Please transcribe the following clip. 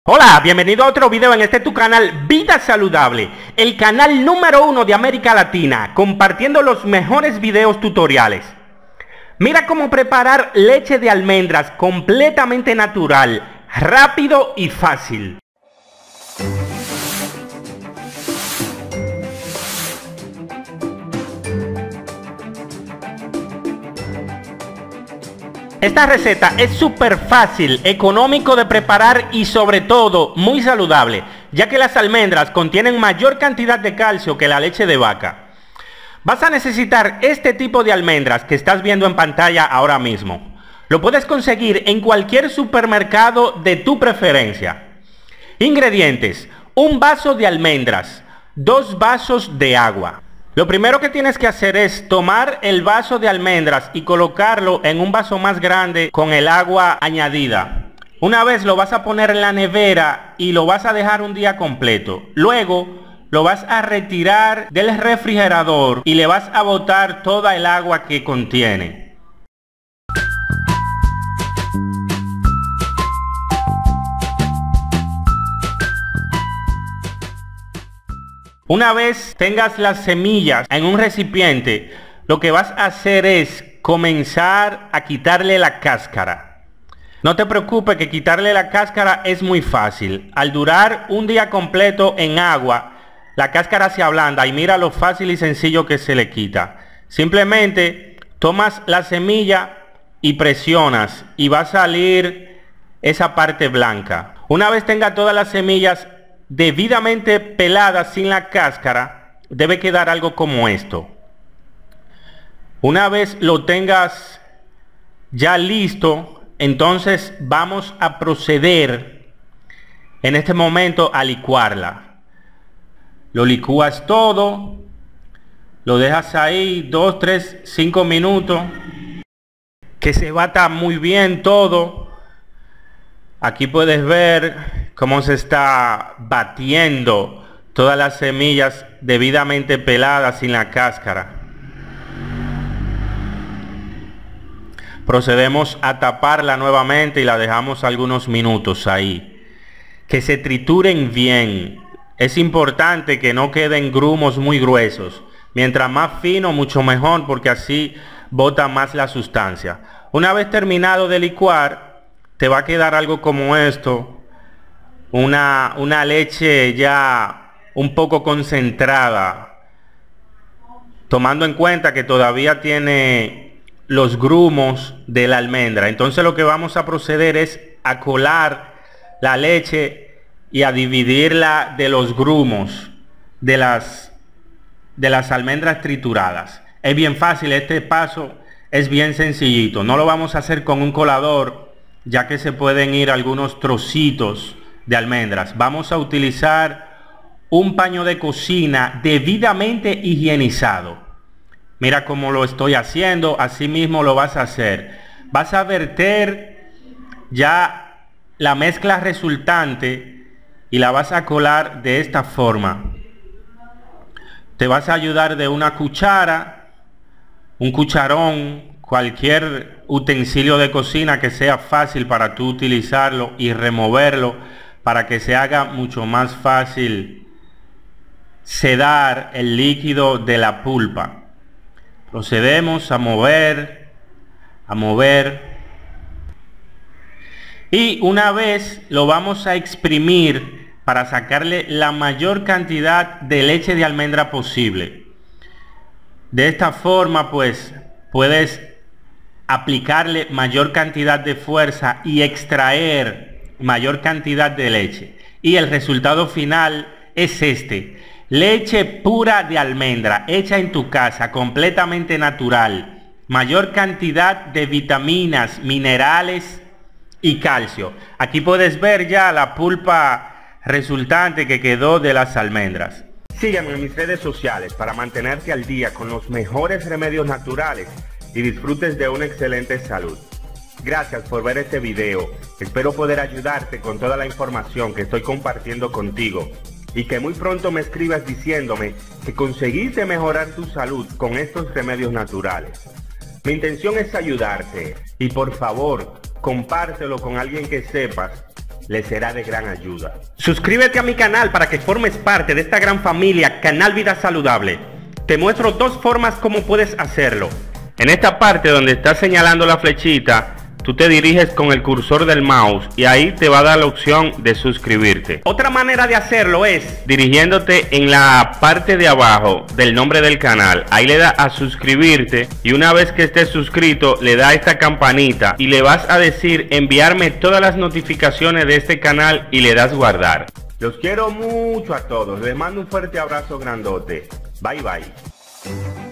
Hola, bienvenido a otro video en tu canal Vida Saludable, el canal número 1 de América Latina, compartiendo los mejores videos tutoriales. Mira cómo preparar leche de almendras completamente natural, rápido y fácil. Esta receta es súper fácil, económico de preparar y sobre todo muy saludable, ya que las almendras contienen mayor cantidad de calcio que la leche de vaca. Vas a necesitar este tipo de almendras que estás viendo en pantalla ahora mismo. Lo puedes conseguir en cualquier supermercado de tu preferencia. Ingredientes: un vaso de almendras, 2 vasos de agua. Lo primero que tienes que hacer es tomar el vaso de almendras y colocarlo en un vaso más grande con el agua añadida. Una vez lo vas a poner en la nevera y lo vas a dejar un día completo. Luego lo vas a retirar del refrigerador y le vas a botar toda el agua que contiene. Una vez tengas las semillas en un recipiente, lo que vas a hacer es comenzar a quitarle la cáscara. No te preocupes, que quitarle la cáscara es muy fácil. Al durar un día completo en agua, la cáscara se ablanda y mira lo fácil y sencillo que se le quita. Simplemente tomas la semilla y presionas y va a salir esa parte blanca. Una vez tenga todas las semillas debidamente peladas sin la cáscara, debe quedar algo como esto. Una vez lo tengas ya listo, entonces vamos a proceder en este momento a licuarla. Lo licúas todo, lo dejas ahí 2, 3, 5 minutos, que se bata muy bien todo. Aquí puedes ver cómo se está batiendo todas las semillas debidamente peladas sin la cáscara. Procedemos a taparla nuevamente y la dejamos algunos minutos ahí. Que se trituren bien. Es importante que no queden grumos muy gruesos. Mientras más fino, mucho mejor, porque así bota más la sustancia. Una vez terminado de licuar, te va a quedar algo como esto. Una leche ya un poco concentrada, tomando en cuenta que todavía tiene los grumos de la almendra. Entonces lo que vamos a proceder es a colar la leche y a dividirla de los grumos de las almendras trituradas. Es bien fácil, este paso es bien sencillito. No lo vamos a hacer con un colador, ya que se pueden ir algunos trocitos de almendras. Vamos a utilizar un paño de cocina debidamente higienizado. Mira cómo lo estoy haciendo, así mismo lo vas a hacer. Vas a verter ya la mezcla resultante y la vas a colar de esta forma. Te vas a ayudar de una cuchara, un cucharón, cualquier utensilio de cocina que sea fácil para tú utilizarlo y removerlo, para que se haga mucho más fácil sedar el líquido de la pulpa. Procedemos a mover, y una vez lo vamos a exprimir para sacarle la mayor cantidad de leche de almendra posible. De esta forma pues puedes aplicarle mayor cantidad de fuerza y extraer mayor cantidad de leche, y el resultado final es este: leche pura de almendra hecha en tu casa, completamente natural, mayor cantidad de vitaminas, minerales y calcio. Aquí puedes ver ya la pulpa resultante que quedó de las almendras. Sígueme en mis redes sociales para mantenerte al día con los mejores remedios naturales y disfrutes de una excelente salud. Gracias por ver este video. Espero poder ayudarte con toda la información que estoy compartiendo contigo, y que muy pronto me escribas diciéndome que conseguiste mejorar tu salud con estos remedios naturales. Mi intención es ayudarte, y por favor, compártelo con alguien que sepas le será de gran ayuda. Suscríbete a mi canal para que formes parte de esta gran familia Canal Vida Saludable. Te muestro dos formas como puedes hacerlo. En esta parte donde está señalando la flechita, tú te diriges con el cursor del mouse y ahí te va a dar la opción de suscribirte. Otra manera de hacerlo es dirigiéndote en la parte de abajo del nombre del canal. Ahí le das a suscribirte y una vez que estés suscrito le das a esta campanita y le vas a decir enviarme todas las notificaciones de este canal y le das guardar. Los quiero mucho a todos. Les mando un fuerte abrazo grandote. Bye bye.